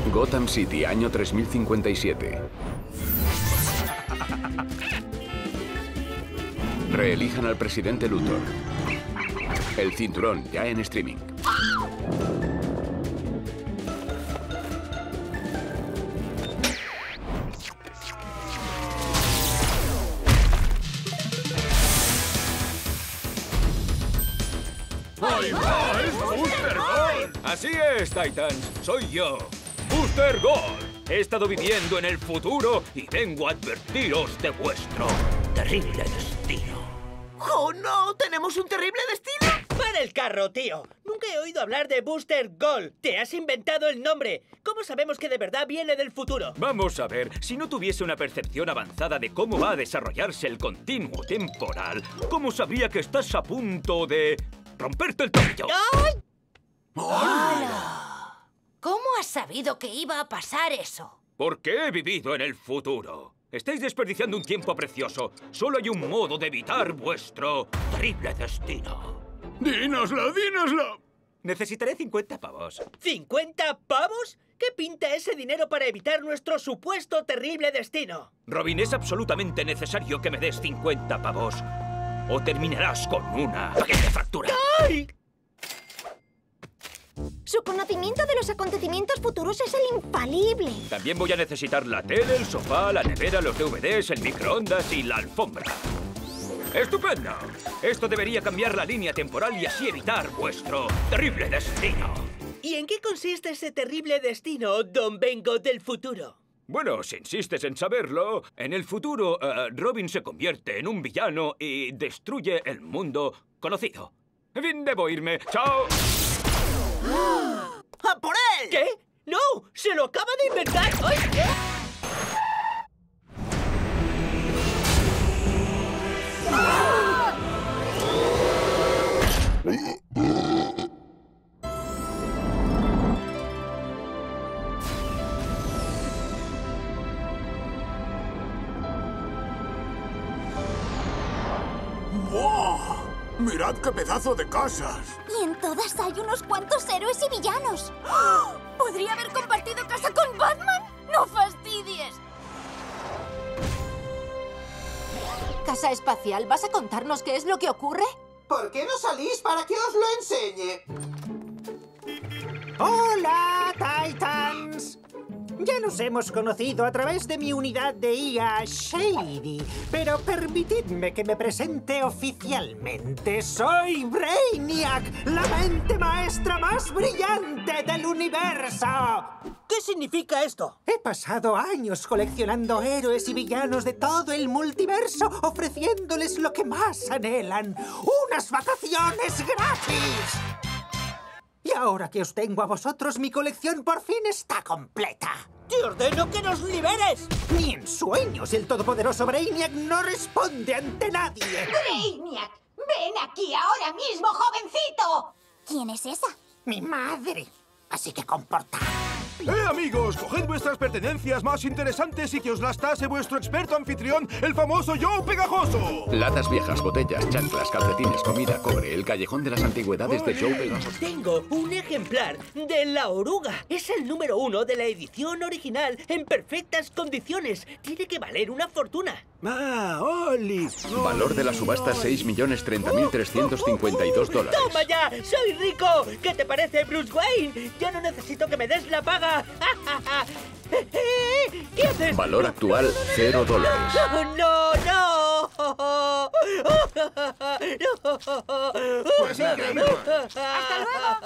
Gotham City, año 3057. Reelijan al presidente Luthor. El cinturón, ya en streaming. ¡Ahí va! ¡Es Booster Gold! Así es, Titans. Soy yo, Booster Gold. He estado viviendo en el futuro y vengo a advertiros de vuestro terrible destino. ¡Oh, no! ¿Tenemos un terrible destino? ¡Para el carro, tío! Nunca he oído hablar de Booster Gold. Te has inventado el nombre. ¿Cómo sabemos que de verdad viene del futuro? Vamos a ver, si no tuviese una percepción avanzada de cómo va a desarrollarse el continuo temporal, ¿cómo sabría que estás a punto de romperte el tobillo? ¡Ay! ¡Hola! ¿Cómo has sabido que iba a pasar eso? Porque he vivido en el futuro. Estáis desperdiciando un tiempo precioso. Solo hay un modo de evitar vuestro terrible destino. ¡Dínoslo, dínoslo! Necesitaré 50 pavos. ¿50 pavos? ¿Qué pinta ese dinero para evitar nuestro supuesto terrible destino? Robin, es absolutamente necesario que me des 50 pavos. O terminarás con una pequeña fractura. ¡Ay! Su conocimiento de los acontecimientos futuros es el infalible. También voy a necesitar la tele, el sofá, la nevera, los DVDs, el microondas y la alfombra. ¡Estupendo! Esto debería cambiar la línea temporal y así evitar vuestro terrible destino. ¿Y en qué consiste ese terrible destino, Don Vengo del futuro? Bueno, si insistes en saberlo, en el futuro Robin se convierte en un villano y destruye el mundo conocido. En fin, debo irme. ¡Chao! ¡A por él! ¿Qué? ¡No! ¡Se lo acaba de inventar! ¡Ay! ¿Qué? ¡Wow! ¡Mirad qué pedazo de casas! Y en todas hay unos cuantos héroes y villanos. ¡Oh! ¿Podría haber compartido casa con Batman? ¡No fastidies! Casa espacial, ¿vas a contarnos qué es lo que ocurre? ¿Por qué no salís para que os lo enseñe? ¡Hola, Titans! Ya nos hemos conocido a través de mi unidad de IA Shady, pero permitidme que me presente oficialmente. Soy Brainiac, la mente maestra más brillante del universo. ¿Qué significa esto? He pasado años coleccionando héroes y villanos de todo el multiverso, ofreciéndoles lo que más anhelan, unas vacaciones gratis. Y ahora que os tengo a vosotros, mi colección por fin está completa. ¡Te ordeno que nos liberes! Ni en sueños el todopoderoso Brainiac no responde ante nadie. ¡Brainiac! ¡Ven aquí ahora mismo, jovencito! ¿Quién es esa? Mi madre. Así que comportaos. Amigos! Coged vuestras pertenencias más interesantes y que os las tase vuestro experto anfitrión, el famoso Joe Pegajoso. Latas viejas, botellas, chanclas, calcetines, comida, cobre, el callejón de las antigüedades de Joe Pegajoso. Tengo un ejemplar de la oruga. Es el número 1 de la edición original en perfectas condiciones. Tiene que valer una fortuna. ¡Ah, Oli! Valor de la subasta, 6.30.352 dólares. ¡Toma ya! ¡Soy rico! ¿Qué te parece, Bruce Wayne? Ya no necesito que me des la paga. ¿Qué haces? Valor actual, 0 dólares. ¡No, no! Pues nada, ¡Hasta luego!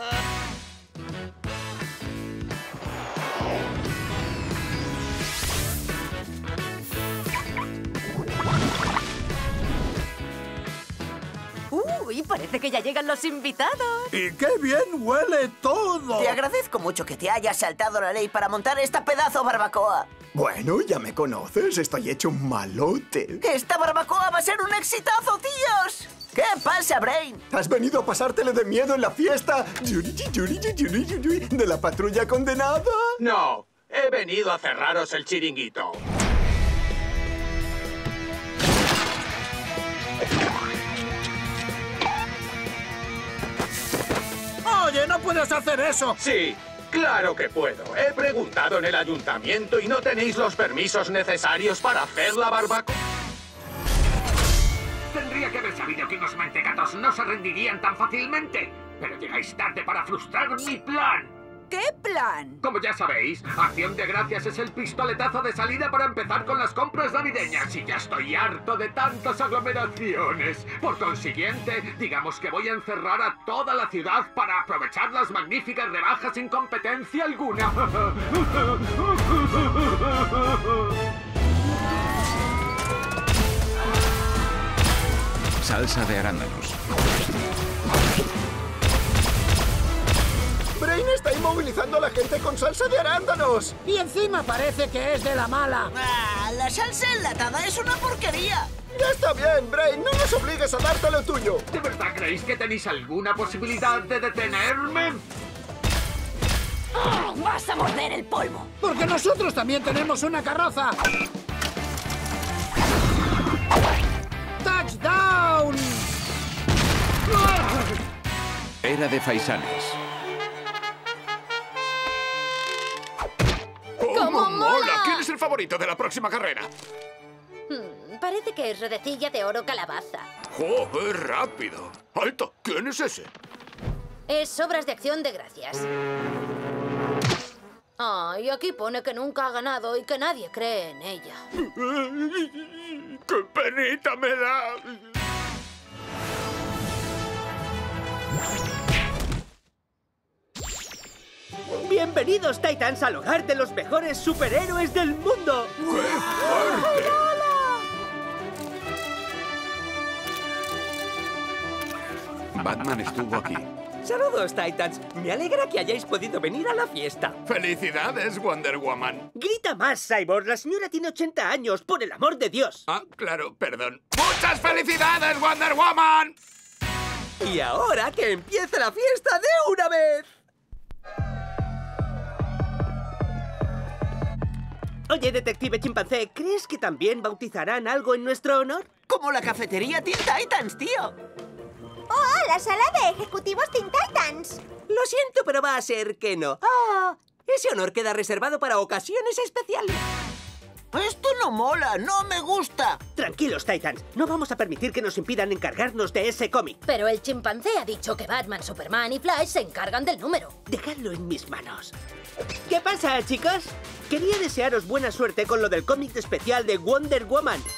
Uy, parece que ya llegan los invitados. ¡Y qué bien huele todo! Te agradezco mucho que te hayas saltado la ley para montar esta pedazo barbacoa. Bueno, ya me conoces, estoy hecho un malote. ¡Esta barbacoa va a ser un exitazo, tíos! ¿Qué pasa, Brain? ¿Has venido a pasártele de miedo en la fiesta de la patrulla condenada? No, he venido a cerraros el chiringuito. ¡Oye, no puedes hacer eso! Sí, ¡Claro que puedo! He preguntado en el ayuntamiento y no tenéis los permisos necesarios para hacer la barbacoa. Tendría que haber sabido que unos mentecatos no se rendirían tan fácilmente. Pero llegáis tarde para frustrar mi plan. ¿Qué plan? Como ya sabéis, Acción de Gracias es el pistoletazo de salida para empezar con las compras navideñas y ya estoy harto de tantas aglomeraciones. Por consiguiente, digamos que voy a encerrar a toda la ciudad para aprovechar las magníficas rebajas sin competencia alguna. Salsa de arándanos. Brain está inmovilizando a la gente con salsa de arándanos. Y encima parece que es de la mala. Ah, la salsa enlatada es una porquería. Ya está bien, Brain. No nos obligues a darte lo tuyo. ¿De verdad creéis que tenéis alguna posibilidad de detenerme? ¡Oh, vas a morder el polvo! Porque nosotros también tenemos una carroza. ¡Touchdown! Era de faisanes. ¡Cómo mola! ¿Quién es el favorito de la próxima carrera? Parece que es redecilla de oro calabaza. ¡Joder, rápido! ¡Alto! ¿Quién es ese? Es obras de Acción de Gracias. Y aquí pone que nunca ha ganado y que nadie cree en ella. ¡Qué penita me da! Bienvenidos, Titans, al hogar de los mejores superhéroes del mundo. ¡Qué fuerte! Batman estuvo aquí. Saludos, Titans. Me alegra que hayáis podido venir a la fiesta. ¡Felicidades, Wonder Woman! Grita más, Cyborg. La señora tiene 80 años, por el amor de Dios. Ah, claro, perdón. ¡Muchas felicidades, Wonder Woman! Y ahora que empiece la fiesta de una vez. Oye, detective chimpancé, ¿crees que también bautizarán algo en nuestro honor? Como la cafetería Teen Titans, tío. ¡Oh, la sala de ejecutivos Teen Titans! Lo siento, pero va a ser que no. Ese honor queda reservado para ocasiones especiales. Esto no mola, no me gusta. Tranquilos, Titans. No vamos a permitir que nos impidan encargarnos de ese cómic. Pero el chimpancé ha dicho que Batman, Superman y Flash se encargan del número. Dejadlo en mis manos. ¿Qué pasa, chicos? Quería desearos buena suerte con lo del cómic especial de Wonder Woman.